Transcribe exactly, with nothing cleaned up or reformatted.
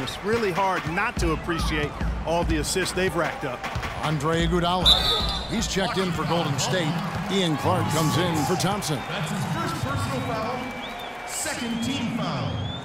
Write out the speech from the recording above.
It's really hard not to appreciate all the assists they've racked up. Andre Iguodala, he's checked in for Golden State. Ian Clark comes in for Thompson. That's his first personal foul, second team foul.